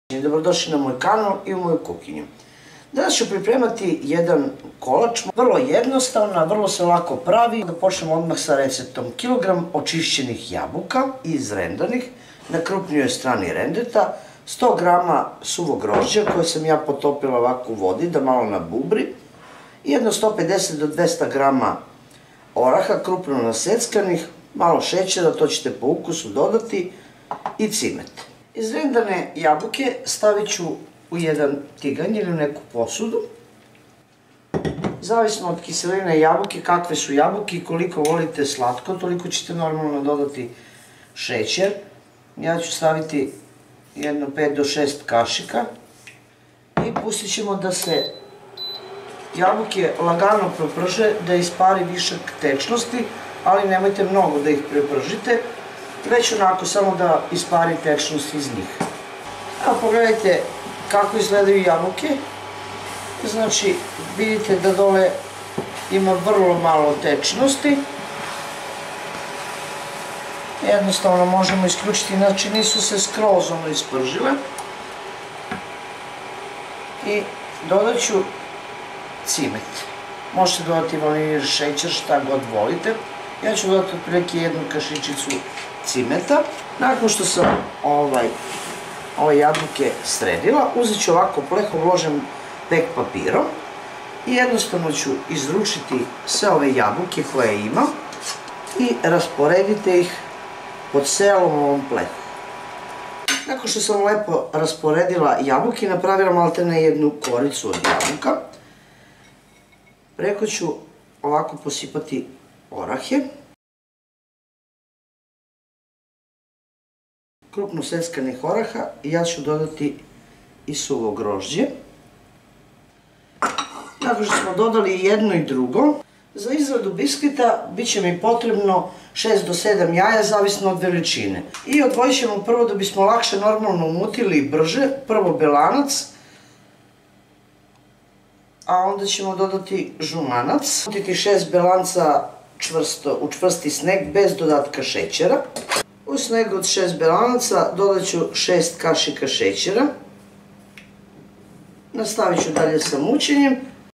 Dobrodošli na moj kanal i u moju kuhinju. Danas ću pripremati jedan kolač, vrlo jednostavna, vrlo se lako pravi. Da počnemo odmah sa receptom. Kilogram očišćenih jabuka izrendanih, na krupnijoj strani rendeta, 100 grama suvog grožđa koje sam ja potopila ovako u vodi da malo nabubri, jedno 150 do 200 grama oraha krupno naseckanih, malo šećera, to ćete po ukusu dodati, i cimet. Izrendane jabuke stavit ću u jedan tiganj ili u neku posudu. Zavisno od kiseline jabuke, kakve su jabuke i koliko volite slatko, toliko ćete normalno dodati šećer. Ja ću staviti jedno 5 do 6 kašika i pustit ćemo da se jabuke lagano proprže, da ispari višak tečnosti, ali nemojte mnogo da ih prepržite, već onako samo da ispari tečnost iz njih. Evo pogledajte kako izgledaju jabuke. Znači vidite da dole ima vrlo malo tečnosti. Jednostavno možemo isključiti, znači nisu se skroz ispržile. I dodat ću cimet. Možete dodati vaniljev šećer, šta god volite. Ja ću dodati otprilike jednu kašičicu cimeta. Nakon što sam ove jabuke sredila, uzet ću ovako pleh obložen pek papirom i jednostavno ću izručiti sve ove jabuke koje imam i rasporedite ih po celom ovom plehu. Nakon što sam lepo rasporedila jabuke, napravila maltene jednu koricu od jabuka, preko ću ovako posipati orahe, krupno seckanih oraha, i ja ću dodati i suvo grožđe. Nakon što smo dodali jedno i drugo, za izradu biskvita bit će mi potrebno 6 do 7 jaja, zavisno od veličine. I odvojit ćemo prvo, da bismo lakše normalno umutili i brže, prvo belanac, a onda ćemo dodati žumanac. Umutiti 6 belanca u čvrsti sneg bez dodatka šećera. U snegu od 6 belanaca dodat ću 6 kašika šećera. Nastavit ću dalje sa mućenjem.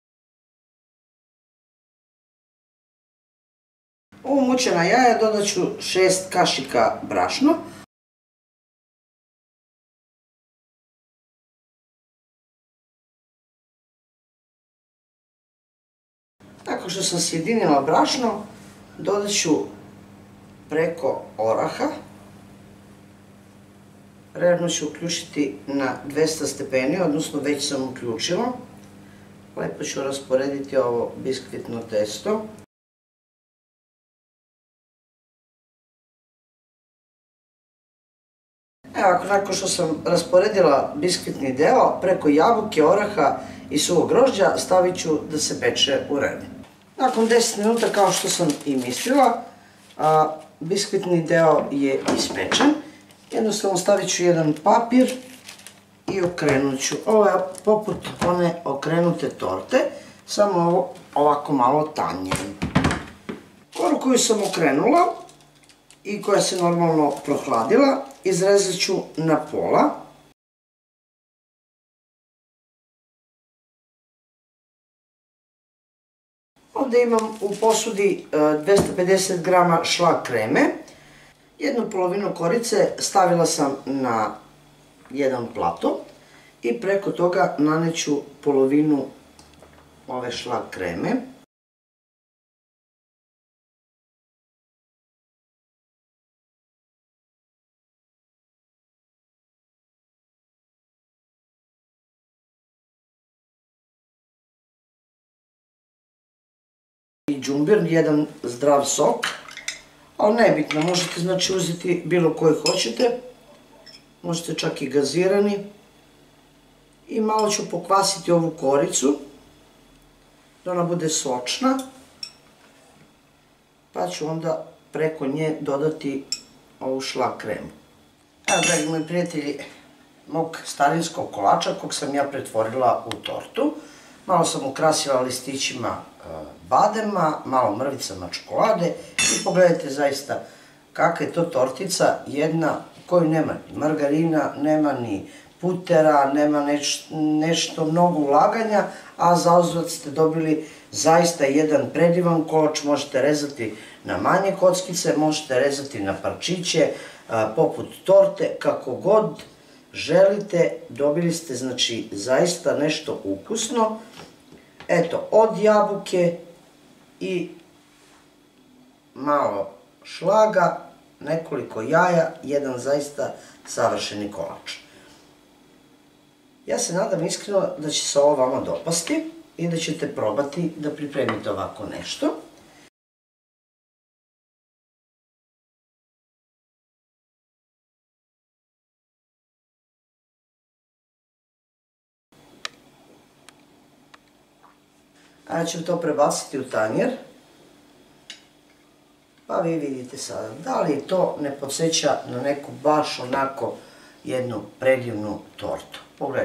U mućena jaja dodat ću 6 kašika brašna. Nakon što sam sjedinila brašno, dodat ću preko oraha. Redno ću uključiti na 200 stepeni, odnosno već sam uključila. Lepo ću rasporediti ovo biskvitno testo. Evo, nakon što sam rasporedila biskvitni deo, preko jabuke, oraha i suvog grožđa stavit ću da se peče u rednu. Nakon 10 minuta, kao što sam i mislila, biskvitni deo je ispečen. Jednostavno stavit ću jedan papir i okrenut ću. Ovo je poput one okrenute torte, samo ovo ovako malo tanje. Koru koju sam okrenula i koja se normalno prohladila, izrezat ću na pola. Ovdje imam u posudi 250 grama šlag kreme. Jednu polovinu korice stavila sam na jedan plato i preko toga naneću polovinu ove šlag kreme. I džumbir, jedan zdrav sok, ali nebitno, možete znači uzeti bilo koji hoćete, možete čak i gazirani, i malo ću pokvasiti ovu koricu da ona bude sočna, pa ću onda preko nje dodati ovu šlag kremu. Evo, dragi moji prijatelji, mog starinskog kolača kog sam ja pretvorila u tortu. Malo sam ukrasila listićima badema, malo mrvicama čokolade i pogledajte zaista kakva je to tortica, jedna koju nema ni margarina, nema ni putera, nema nešto mnogo ulaganja, a zauzvrat ste dobili zaista jedan predivan kolač. Možete rezati na manje kockice, možete rezati na parčiće, poput torte, kako god želite. Dobili ste, znači, zaista nešto ukusno. Eto, od jabuke i malo šlaga, nekoliko jaja, jedan zaista savršeni kolač. Ja se nadam iskreno da će se ovo vama dopasti i da ćete probati da pripremite ovako nešto. A ja ću to prebaciti u tanjer. Pa vi vidite sada, da li to ne podsjeća na neku baš onako jednu predivnu tortu. Pogledajte.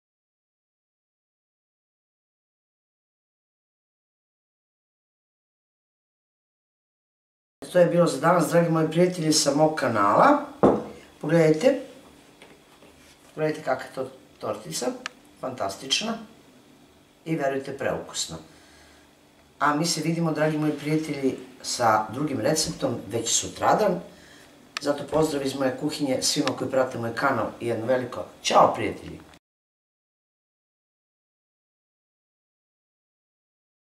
To je bilo za danas, dragi moji prijatelji, sa mog kanala. Pogledajte. Pogledajte kakva je to tortica. Fantastična. I verujte, preukusna. A mi se vidimo, dragi moji prijatelji, sa drugim receptom već sutradan. Zato pozdrav iz moje kuhinje svima koji prate moj kanal i jedno veliko ćao, prijatelji!